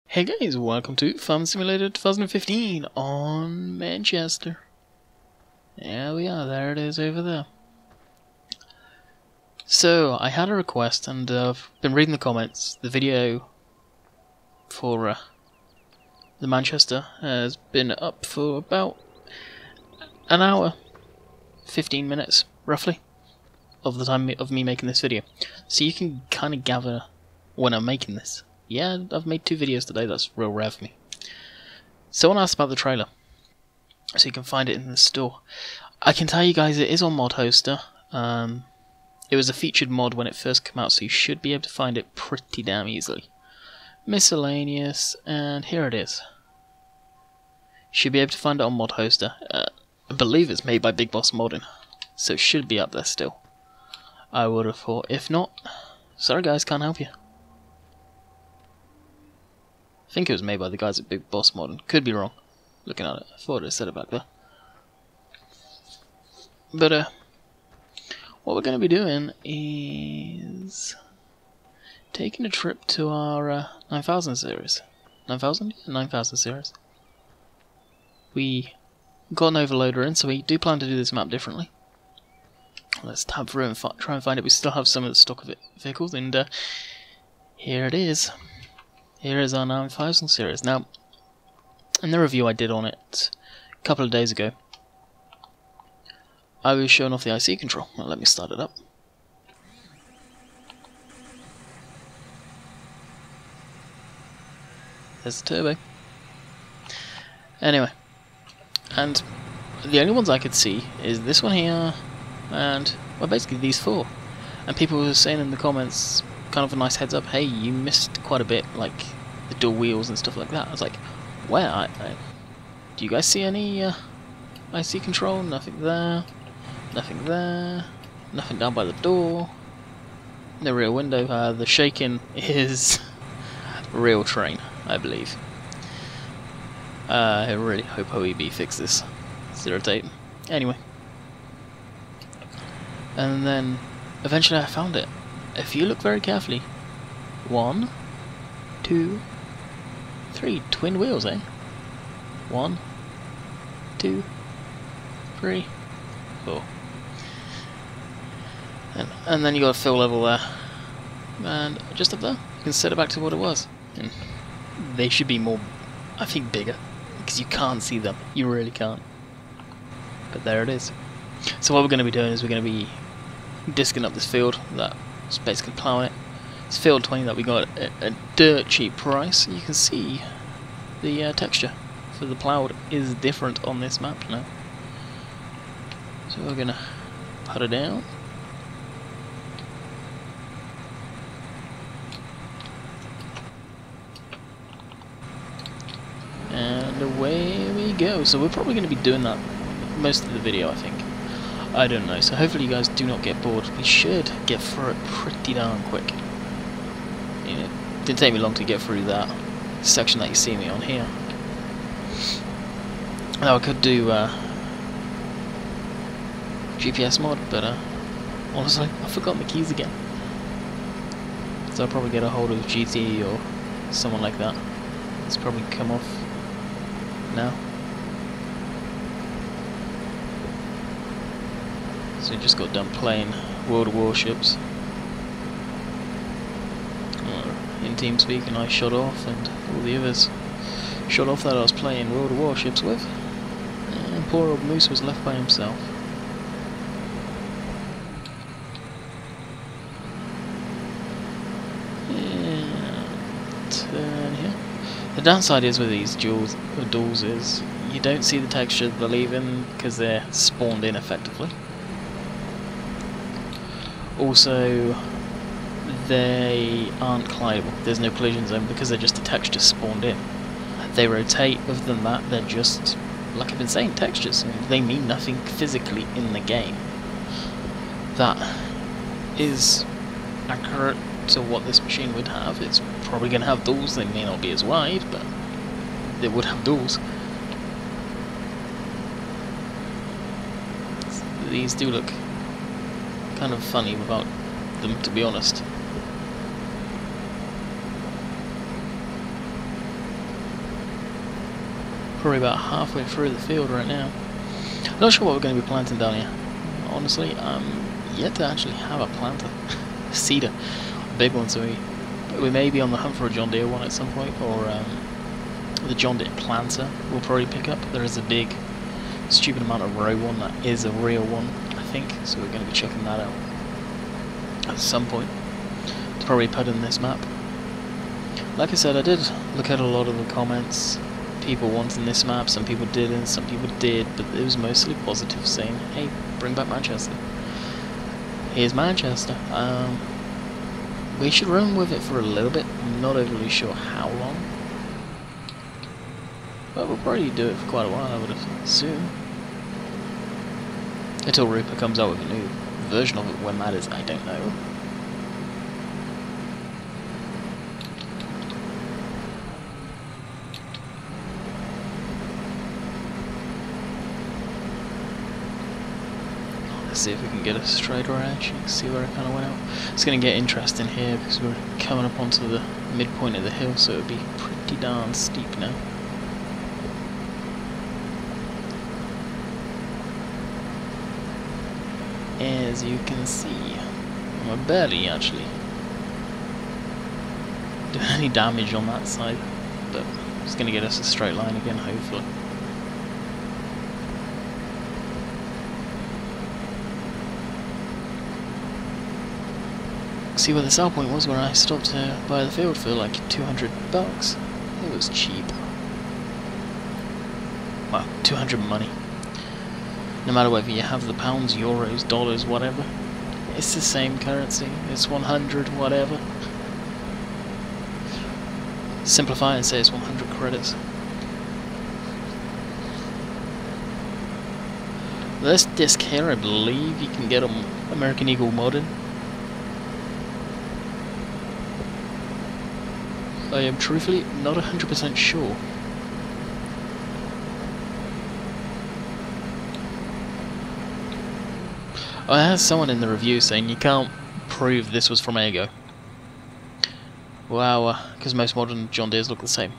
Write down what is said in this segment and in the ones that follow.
Hey guys, welcome to Farm Simulator 2015 on Manchester. There we are, there it is over there. So, I had a request and I've been reading the comments. The video for the Manchester has been up for about an hour, 15 minutes, roughly, of the time of me making this video. So you can kind of gather when I'm making this. Yeah, I've made 2 videos today, that's real rare for me. Someone asked about the trailer, so you can find it in the store. I can tell you guys it is on Mod Hoster. It was a featured mod when it first came out, so you should be able to find it pretty damn easily. Miscellaneous, and here it is. You should be able to find it on Mod Hoster. I believe it's made by Big Boss Modding, so it should be up there still. I would have thought. If not, sorry guys, can't help you. I think it was made by the guys at Big Boss Modding. Could be wrong. Looking at it, I thought it said it back there. But what we're going to be doing is taking a trip to our 9000 series. 9000? Yeah, 9000 series. We got an overloader in, so we do plan to do this map differently. Let's tab through and try and find it. We still have some of the stock of vehicles, and here it is. Here is our 9000 series. Now, in the review I did on it a couple of days ago, I was showing off the IC control. Well, let me start it up. There's the turbo. Anyway, and the only ones I could see is this one here, and, well, basically these 4. And people were saying in the comments, kind of a nice heads up, hey, you missed quite a bit, like the dual wheels and stuff like that. I was like, where? Do you guys see any IC control? Nothing there, nothing there, nothing down by the door. The rear window, the shaking is real train, I believe. I really hope OEB fixes this. It's irritating. Anyway. And then, eventually I found it. If you look very carefully, 1, 2, 3 twin wheels, eh? 1, 2, 3, 4. And then you got a fill level there, and just up there, you can set it back to what it was. And they should be more, I think, bigger, because you can't see them. You really can't. But there it is. So what we're going to be doing is we're going to be disking up this field that's basically ploughing it. It's field 20 that we got at a dirt cheap price. You can see the texture for the ploughed is different on this map now. So we're gonna put it down. And away we go. So we're probably going to be doing that most of the video, I think. I don't know, so hopefully you guys do not get bored. We should get through it pretty darn quick. You know, it didn't take me long to get through that section that you see me on here. Now I could do GPS mod, but honestly, I've forgotten the keys again. So I'll probably get a hold of GT or someone like that. It's probably come off now. So we just got done playing World of Warships in TeamSpeak, and I shot off, and all the others shot off that I was playing World of Warships with, and poor old Moose was left by himself. And turn here. The downside is with these duels is you don't see the texture they're leaving because they're spawned in effectively. Also, they aren't collidable. There's no collision zone because they're just a texture spawned in. They rotate. Other than that, they're just, like I've been saying, textures. They mean nothing physically in the game. That is accurate to what this machine would have. It's probably going to have duals. They may not be as wide, but they would have duals. These do look kind of funny without them, to be honest. Probably about halfway through the field right now. Not sure what we're going to be planting down here. Honestly, I'm yet to actually have a planter. Cedar. A big one, so we may be on the hunt for a John Deere one at some point, or the John Deere planter we'll probably pick up. There is a big, stupid amount of row one that is a real one, I think, so we're going to be checking that out at some point. It's probably put in this map. Like I said, I did look at a lot of the comments. People wanting this map, some people didn't, some people did, but it was mostly positive, saying, hey, bring back Manchester. Here's Manchester. We should run with it for a little bit. I'm not overly sure how long, but we'll probably do it for quite a while, I would assume. Until Reaper comes out with a new version of it. When that is, I don't know. Let's see if we can get a straighter edge. See where it kind of went out. It's going to get interesting here because we're coming up onto the midpoint of the hill, so it'll be pretty darn steep now. As you can see, we're barely actually doing any damage on that side, but it's going to get us a straight line again, hopefully. See what the sell point was when I stopped to buy the field for like $200. It was cheap. Well, 200 money. No matter whether you have the pounds, euros, dollars, whatever, it's the same currency. It's 100 whatever. Simplify and say it's 100 credits. This disc here, I believe you can get on American Eagle modded. I am truthfully not 100% sure. I had someone in the review saying you can't prove this was from Aygo. Wow, because most modern John Deeres look the same.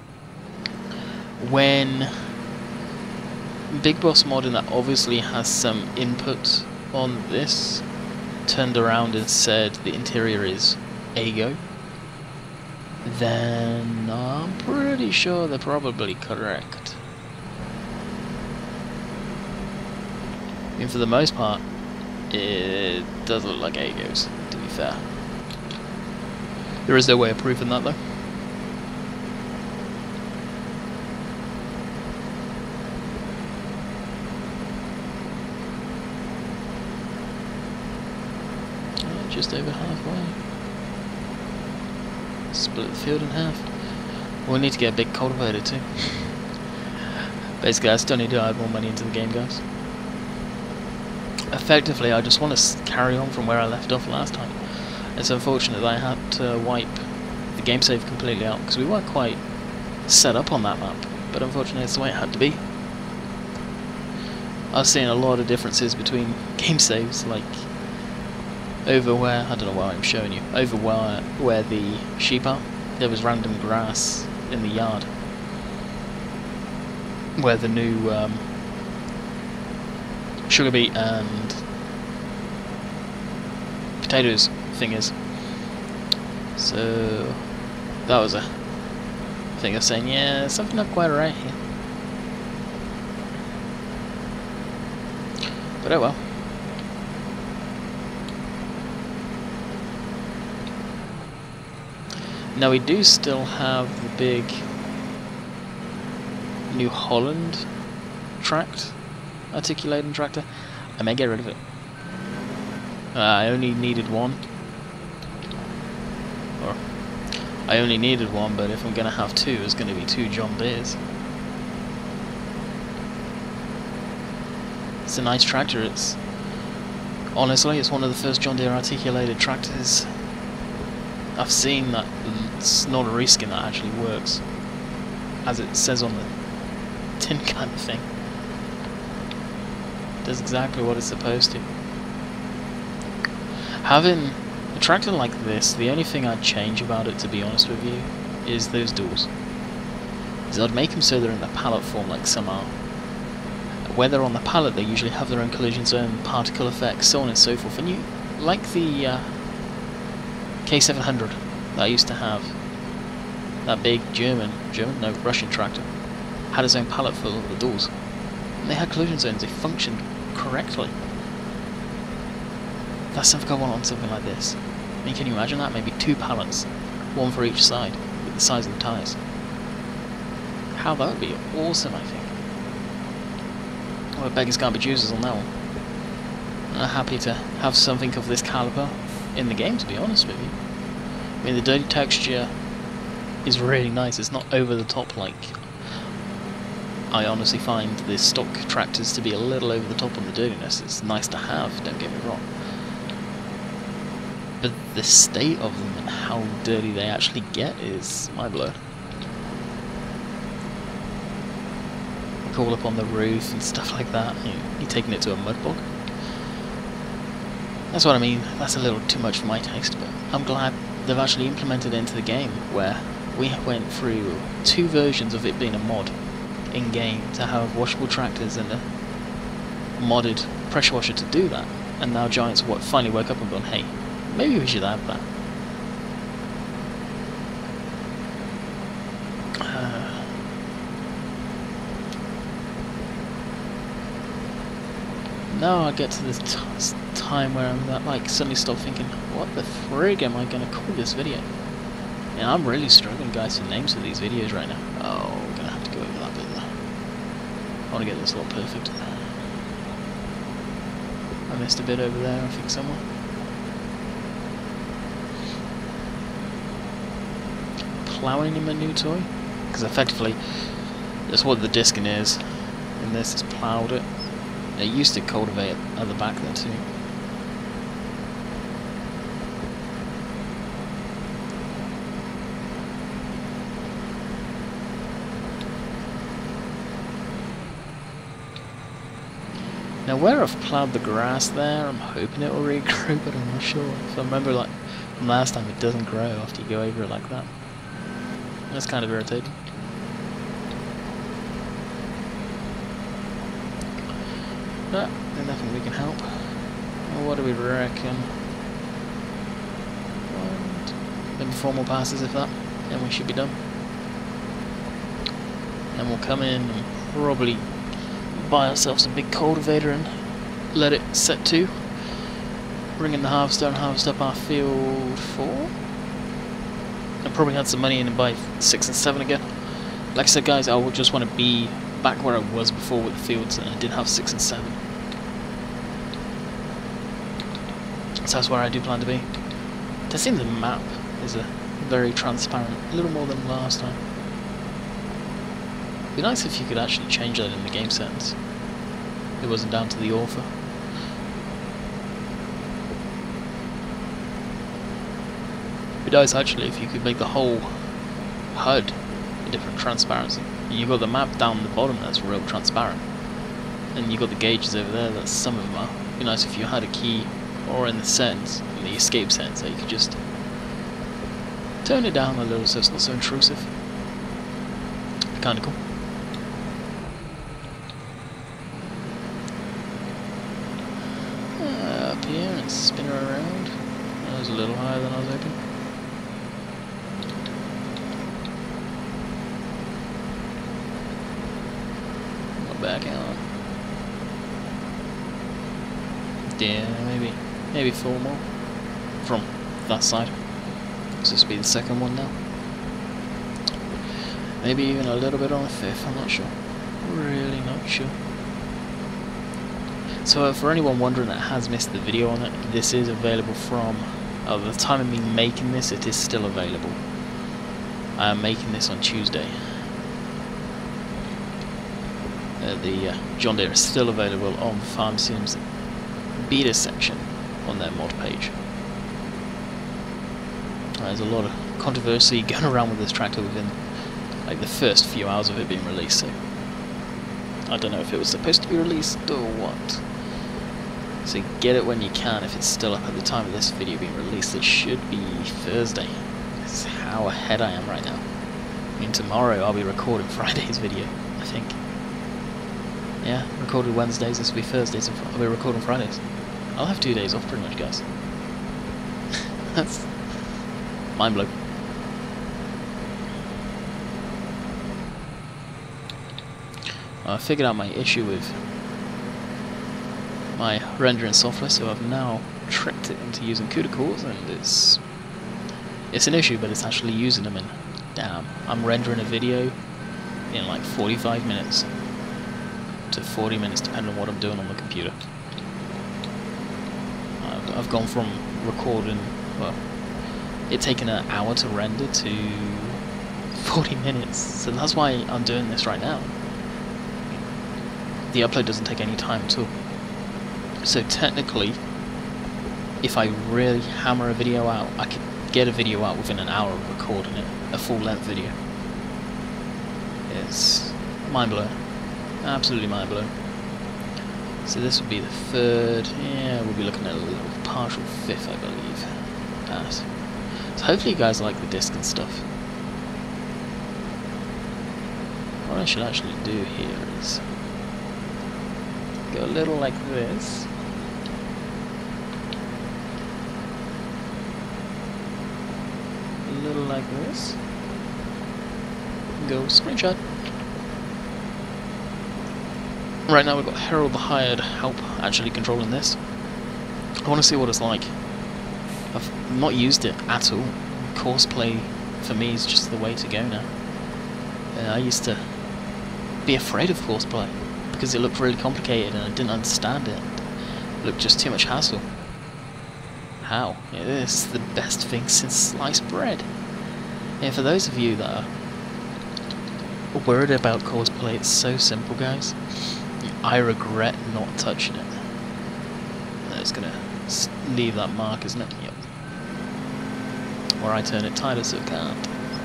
When Big Boss Modern, that obviously has some input on this, turned around and said the interior is Aygo, then I'm pretty sure they're probably correct. And for the most part, it does look like Aygo's, to be fair. There is no way of proving that though. Just over halfway. Split the field in half. We'll need to get a big cultivator too. Basically, I still need to add more money into the game, guys. Effectively, I just want to carry on from where I left off last time. It's unfortunate that I had to wipe the game save completely out, because we weren't quite set up on that map, but unfortunately it's the way it had to be. I've seen a lot of differences between game saves, like over where, I don't know why I'm showing you, over where the sheep are, there was random grass in the yard. Where the new sugar beet and potatoes thing is. So that was a thing of saying, yeah, something not quite right here. But oh well. Now we do still have the big New Holland tract, articulating tractor. I may get rid of it. I only needed one. Or I only needed one, but if I'm gonna have two, it's gonna be two John Deeres. It's a nice tractor. It's honestly, it's one of the first John Deere articulated tractors I've seen that it's not a reskin that actually works, as it says on the tin kind of thing. It does exactly what it's supposed to. Having a tractor like this, the only thing I'd change about it, to be honest with you, is those doors. is I'd make them so they're in a pallet form like some are. Where they're on the pallet, they usually have their own collision zone, particle effects, so on and so forth. And you, like the K700 that I used to have, that big Russian tractor, had its own pallet full of the doors. And they had collision zones, they functioned correctly. That's something I want on something like this. I mean, can you imagine that? Maybe 2 pallets, one for each side, with the size of the tyres. How that would be awesome, I think. Well, beggars can't be choosers on that one. I'm happy to have something of this caliber in the game, to be honest with you. I mean, the dirty texture is really nice. It's not over the top like I honestly find the stock tractors to be a little over the top on the dirtiness. It's nice to have, don't get me wrong. But the state of them and how dirty they actually get is mind-blowing. All up on the roof and stuff like that. You're taking it to a mud bog. That's what I mean. That's a little too much for my taste, but I'm glad they've actually implemented it into the game, where we went through 2 versions of it being a mod in-game to have washable tractors and a modded pressure washer to do that. And now Giants finally woke up and gone, hey, maybe we should have that. Now I get to this time where I'm like suddenly stop thinking, what the frig am I going to call this video? And I'm really struggling, guys, for names for these videos right now. Oh, we're going to have to go over that bit there. I want to get this all perfect. I missed a bit over there, I think, somewhere. Ploughing in my new toy? Because effectively, that's what the disking is. And this has ploughed it. It used to cultivate at the back there too. Now where I've ploughed the grass there, I'm hoping it will regrow, but I'm not sure. If I remember, like from last time, it doesn't grow after you go over it like that. That's kind of irritating. But there's nothing we can help. Well, what do we reckon? Maybe 4 more passes, if that, and we should be done. And we'll come in and probably buy ourselves a big cultivator and let it set to. Bring in the harvester and harvest up our field 4. And probably had some money in and buy 6 and 7 again. Like I said, guys, I would just want to be back where I was before with the fields, and I did have 6 and 7. So that's where I do plan to be. It seems the map is a very transparent, a little more than last time. It'd be nice if you could actually change that in the game settings. It wasn't down to the author. It'd be nice actually if you could make the whole HUD a different transparency. You've got the map down the bottom that's real transparent, and you've got the gauges over there that some of them are. It'd be nice if you had a key, or in the settings, in the escape settings, that you could just turn it down a little so it's not so intrusive. It'd be kinda cool. Up here and spin her around. That was a little higher than I was hoping. Back out. Yeah, maybe 4 more from that side. So this will be the second one now. Maybe even a little bit on the 5th, I'm not sure. Really not sure. So for anyone wondering that has missed the video on it, this is available from the time of me making this, it is still available. I am making this on Tuesday. The John Deere is still available on Farm Sims beta section on their mod page. There's a lot of controversy going around with this tractor within like the first few hours of it being released, so I don't know if it was supposed to be released or what. So get it when you can if it's still up at the time of this video being released. It should be Thursday. That's how ahead I am right now. mean, tomorrow I'll be recording Friday's video, I think. Yeah, recorded Wednesdays, this will be Thursdays, and I'll be recording Fridays. I'll have 2 days off pretty much, guys. That's mind blowing. I figured out my issue with my rendering software, so I've now tricked it into using CUDA cores, and it's an issue, but it's actually using them, and damn, I'm rendering a video in like 45 minutes to 40 minutes, depending on what I'm doing on the computer. I've gone from recording, well, it taking an hour to render to 40 minutes, so that's why I'm doing this right now. The upload doesn't take any time at all. So technically, if I really hammer a video out, I could get a video out within an hour of recording it, a full-length video. It's mind-blowing. Absolutely mind-blowing. So this would be the third, yeah, we'll be looking at a little partial fifth, I believe. Pass. So hopefully you guys like the disc and stuff. What I should actually do here is go a little like this. A little like this. Go screenshot. Right now we've got Harold the Hired Help actually controlling this. I want to see what it's like. I've not used it at all. Courseplay for me is just the way to go now. I used to be afraid of courseplay because it looked really complicated and I didn't understand it. It looked just too much hassle. How? It is the best thing since sliced bread. And for those of you that are worried about courseplay, it's so simple, guys. I regret not touching it. It's gonna leave that mark, isn't it? Yep. Or I turn it tighter so it can't.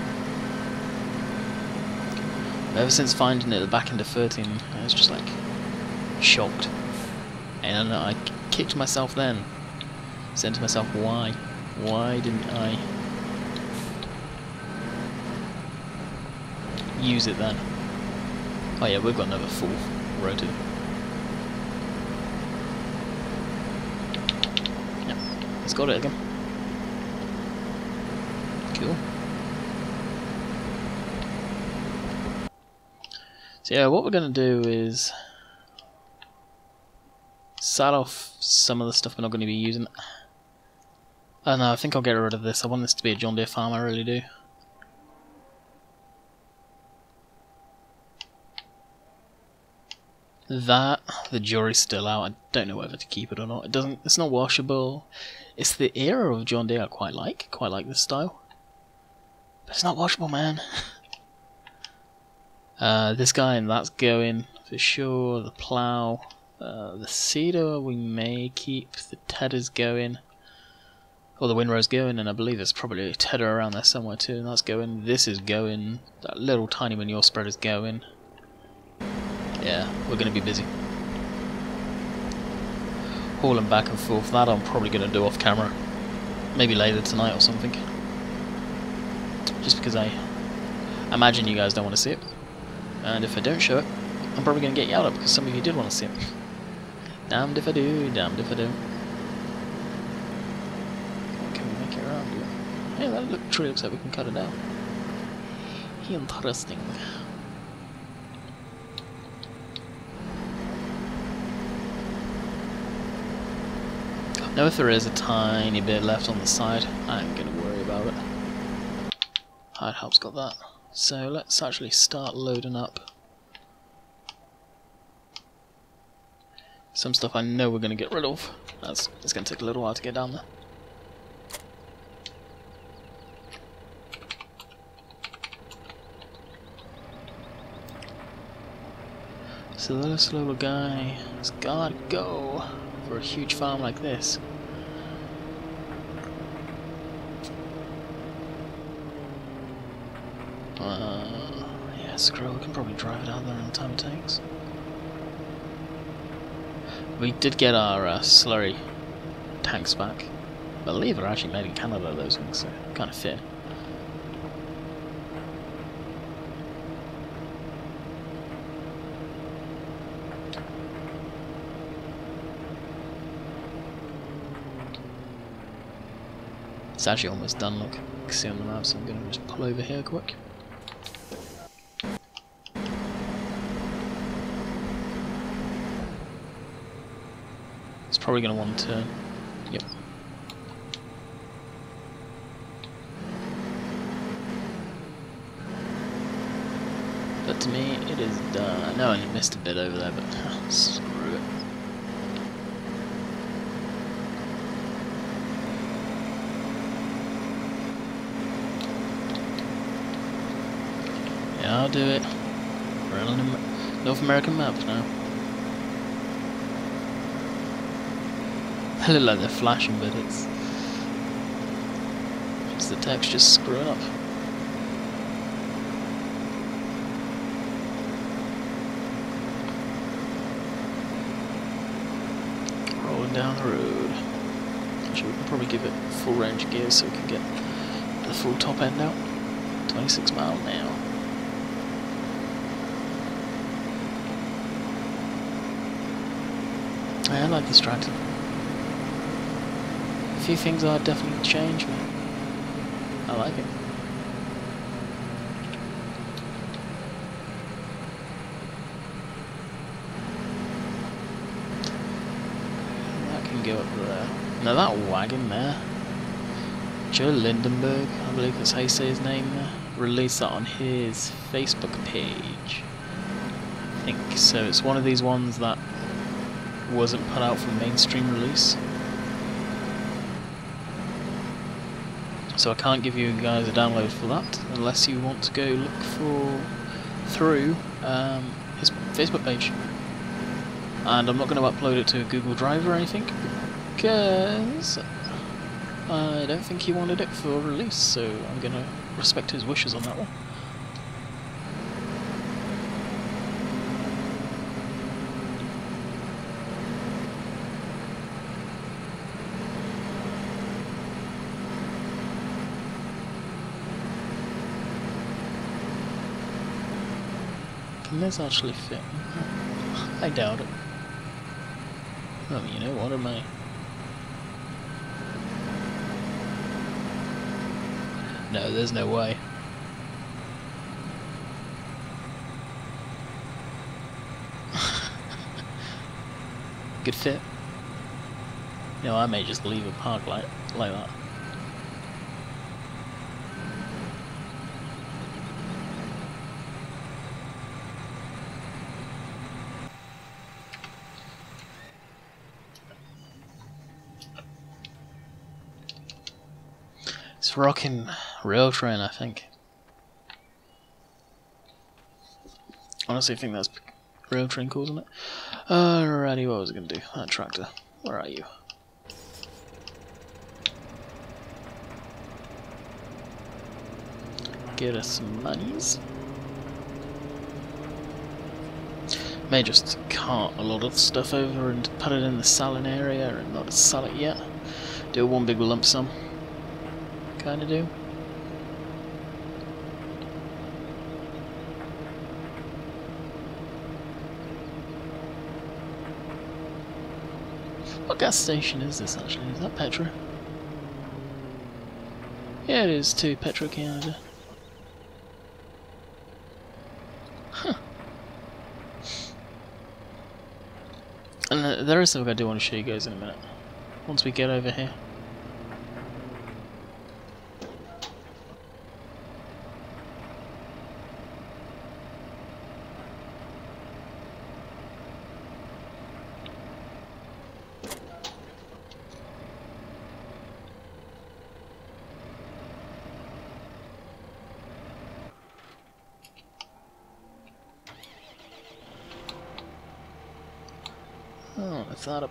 Ever since finding it back into 13, I was just like shocked. And I kicked myself then. Said to myself, why? Why didn't I use it then? Oh yeah, we've got another full rotor. Yep, it's got it again. Cool. So yeah, what we're going to do is start off some of the stuff we're not going to be using. Oh no, I think I'll get rid of this. I want this to be a John Deere farm, I really do. That, the jury's still out. I don't know whether to keep it or not. It's not washable. It's the era of John Deere I quite like this style. But it's not washable, man. This guy and that's going for sure. The plough, the seeder we may keep. The tedder's going, or the windrow's going, and I believe there's probably a tedder around there somewhere too. And that's going. This is going. That little tiny manure spreader's going. Yeah, we're going to be busy. Hauling back and forth. That I'm probably going to do off camera. Maybe later tonight or something. Just because I imagine you guys don't want to see it. And if I don't show it, I'm probably going to get yelled at because some of you did want to see it. Damned if I do, damned if I do. Can we make it around here? Yeah, that tree looks like we can cut it out. Interesting. Now if there is a tiny bit left on the side, I ain't gonna worry about it. Hired Help's got that. So let's actually start loading up some stuff I know we're gonna get rid of. It's gonna take a little while to get down there. So this little guy has gotta go for a huge farm like this. Yeah, screw it, we can probably drive it out there in the time it takes. We did get our slurry tanks back. I believe they're actually made in Canada, those things, so kind of fit. It's actually almost done, look. You can see on the map, so I'm going to just pull over here quick. It's probably going to want to turn. Yep. But to me, it is done. I know I only missed a bit over there, but screw it. Yeah, I'll do it. We're on a North American map now. They look like they're flashing, but it's just the texture screwing up. Rolling down the road. Actually, we can probably give it full range of gears so we can get the full top end out. 26 miles now. Yeah, I like this tractor. A few things are definitely change, but I like it. That can go up there. Now that wagon there, Joe Lindenberg, I believe that's how you say his name there, released that on his Facebook page. I think so. It's one of these ones that wasn't put out for mainstream release. So I can't give you guys a download for that unless you want to go look through his Facebook page. And I'm not going to upload it to a Google Drive or anything because I don't think he wanted it for release, so I'm going to respect his wishes on that one. Can this actually fit? I doubt it. Oh, you know what, am I? No, there's no way. Good fit. You know, I may just leave a park like that. It's rocking Rail Train, I think. Honestly, I think that's Rail Train causing it. Alrighty, what was I going to do? That tractor. Where are you? Get us some monies. May just cart a lot of stuff over and put it in the selling area and not sell it yet. Do one big lump sum. Kinda do. What gas station is this actually? Is that Petra? Yeah, it is too, Petro Canada. Huh. And there is something I do want to show you guys in a minute. Once we get over here. Oh, lift that up.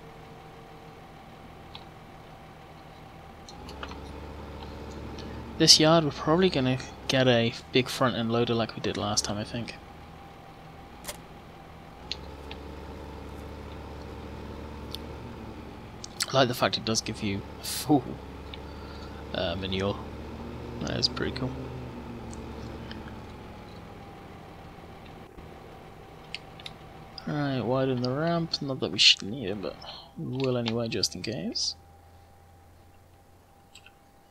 This yard, we're probably going to get a big front end loader like we did last time, I think. I like the fact it does give you full manure. That is pretty cool. Alright, widen the ramp. Not that we should need it, but we will anyway, just in case.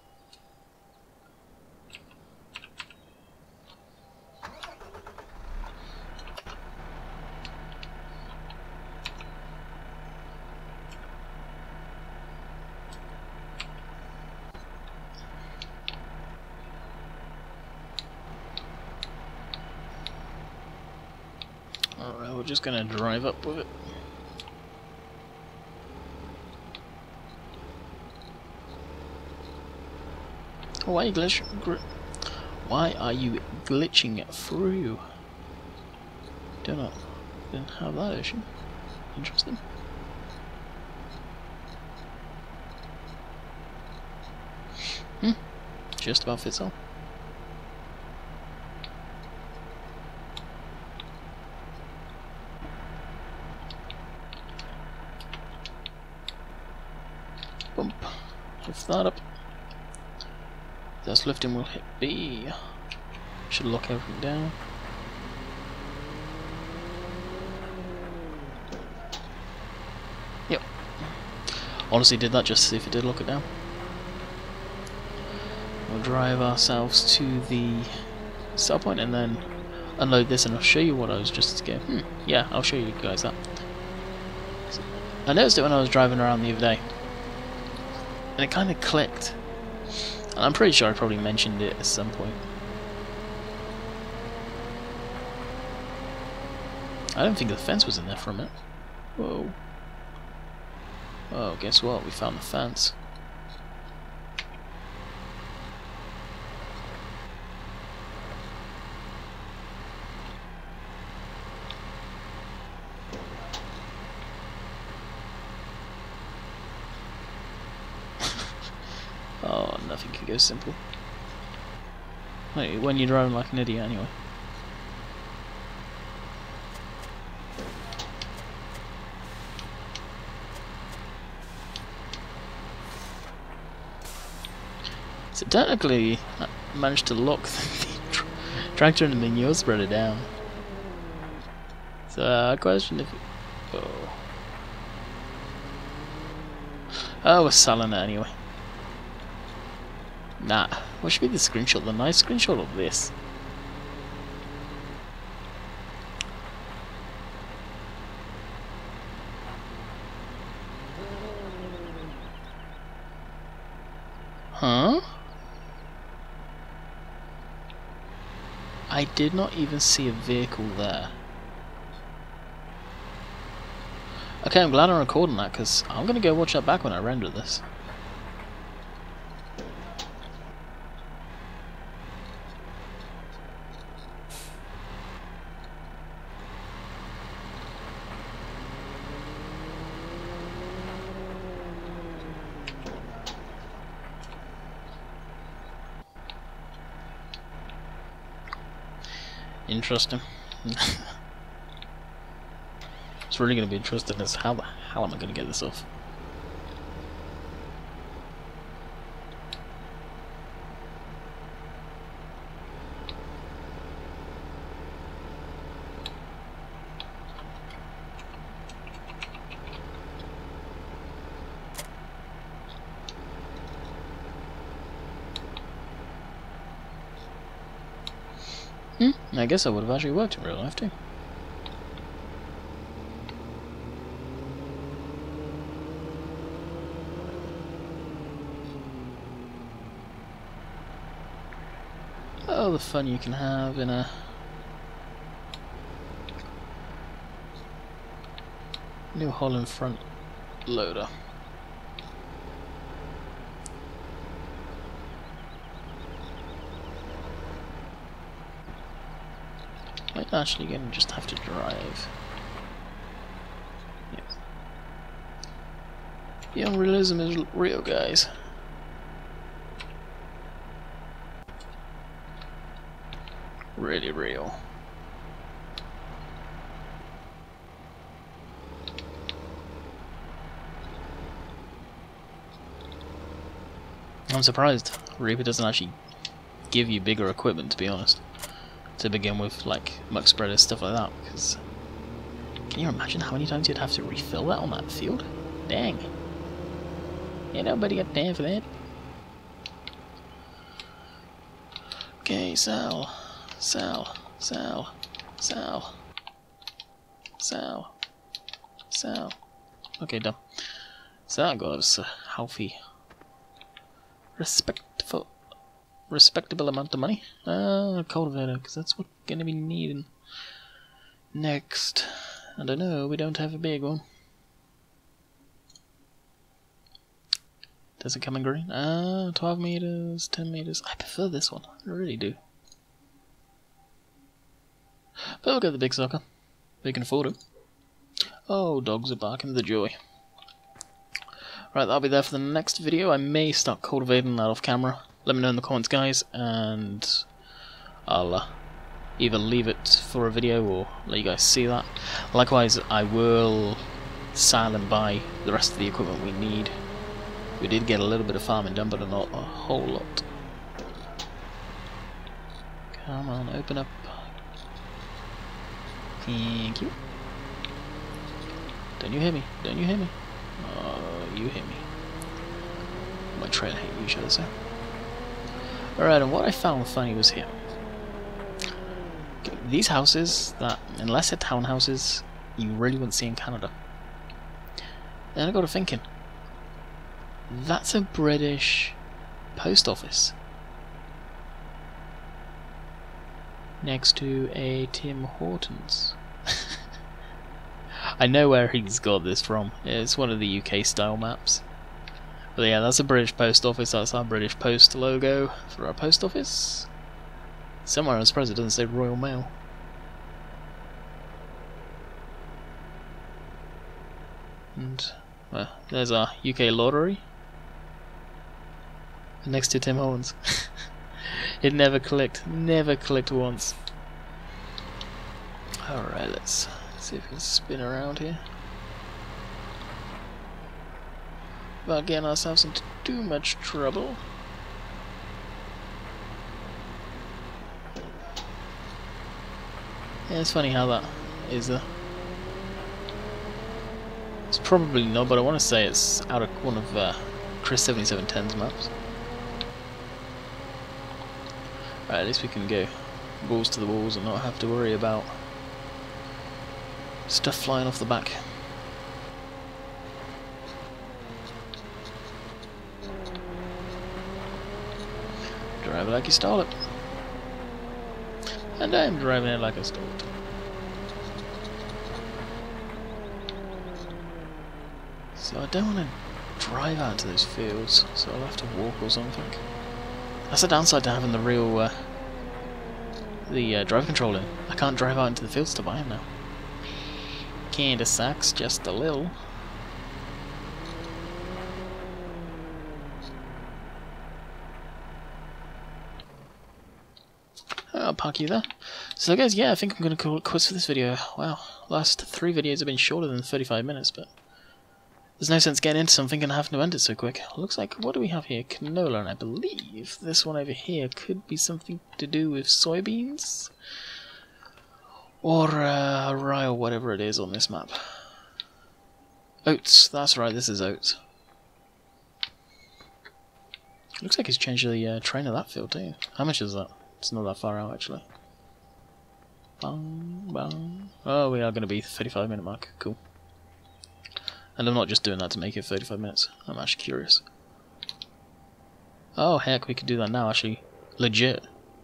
Alright, we're just gonna drive up with it. Why are you Why are you glitching through? Didn't have that issue. Interesting. Just about fits all. Bump. Lift that up. That's lifting will hit B. Should lock everything down. Yep. Honestly did that just to see if it did lock it down. We'll drive ourselves to the start point and then unload this, and I'll show you what I was just going. Yeah, I'll show you guys that. I noticed it when I was driving around the other day, and it kind of clicked. And I'm pretty sure I probably mentioned it at some point. I don't think the fence was in there for a minute. Whoa. Oh, guess what? We found the fence. Oh, nothing could go simple. Wait, when you're driving like an idiot anyway. So technically, I managed to lock the tractor and the manure spreader down. So I question if... Oh, we're selling it anyway. Nah, what should be the screenshot? The nice screenshot of this. Huh? I did not even see a vehicle there. Okay, I'm glad I'm recording that, because I'm going to go watch that back when I render this. Interesting. It's really going to be interesting as how the hell am I going to get this off? I guess that would have actually worked in real life too. Oh, the fun you can have in a New Holland front loader. Might actually gonna just have to drive. Yeah. The unrealism is real, guys. Really real. I'm surprised Reaper doesn't actually give you bigger equipment, to be honest, to begin with, like muck spreaders, stuff like that, because can you imagine how many times you'd have to refill that on that field? Dang. Ain't nobody got time for that. Okay, sell. Okay, done. So that got us a healthy, respectable amount of money. Cultivator, because that's what we're gonna be needing. Next, I don't know, we don't have a big one. Does it come in green? 12 meters, 10 meters. I prefer this one, I really do. But we'll get the big sucker. We can afford it. Oh, dogs are barking the joy. Right, that'll be there for the next video. I may start cultivating that off camera. Let me know in the comments, guys, and I'll either leave it for a video or let you guys see that. Likewise, I will sell and buy the rest of the equipment we need. We did get a little bit of farming done, but not a whole lot. Come on, open up. Thank you. Don't you hear me? Don't you hear me? Oh, you hear me. My trail hate each other, so. Alright, and what I found funny was here. Okay, these houses, that, unless they're townhouses, you really wouldn't see in Canada. Then I got to thinking, that's a British post office. Next to a Tim Hortons. I know where he's got this from. It's one of the UK style maps. But yeah, that's a British post office. That's our British Post logo for our post office. Somewhere I'm surprised it doesn't say Royal Mail. And well, there's our UK lottery. And next to Tim Hortons. It never clicked once. Alright, let's see if we can spin around here without getting ourselves into too much trouble. Yeah, it's funny how that is there. It's probably not, but I want to say it's out of one of Chris 7710's maps. Right, at least we can go balls to the walls and not have to worry about stuff flying off the back. Drive it like you stole it. And I'm driving it like I stole it. So I don't want to drive out to those fields, so I'll have to walk or something. That's the downside to having the real drive control in. I can't drive out into the fields to buy them now. Kinda sucks, just a little. I'll park you there. So guys, yeah, I think I'm going to call it quits for this video. Wow, last 3 videos have been shorter than 35 minutes, but there's no sense getting into something and having to end it so quick. Looks like, what do we have here? Canola, and I believe this one over here could be something to do with soybeans? Or rye or whatever it is on this map. Oats, that's right, this is oats. Looks like he's changed the train of that field too. How much is that? It's not that far out actually. Bang, bang. Oh, we are going to be 35-minute mark, cool. And I'm not just doing that to make it 35 minutes, I'm actually curious. Oh heck, we could do that now actually. Legit.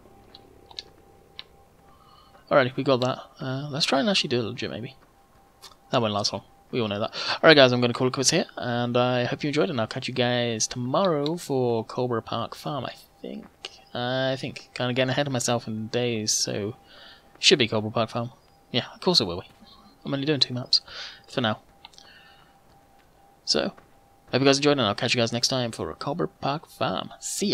Alrighty, we got that. Let's try and actually do it legit maybe. That won't last long, we all know that. Alright guys, I'm going to call it quits here, and I hope you enjoyed it, and I'll catch you guys tomorrow for Cobra Park Farm, I think. Kind of getting ahead of myself in days, so should be Cobra Park Farm. Yeah, of course it will be. I'm only doing 2 maps for now. So, hope you guys enjoyed, and I'll catch you guys next time for a Cobra Park Farm. See ya!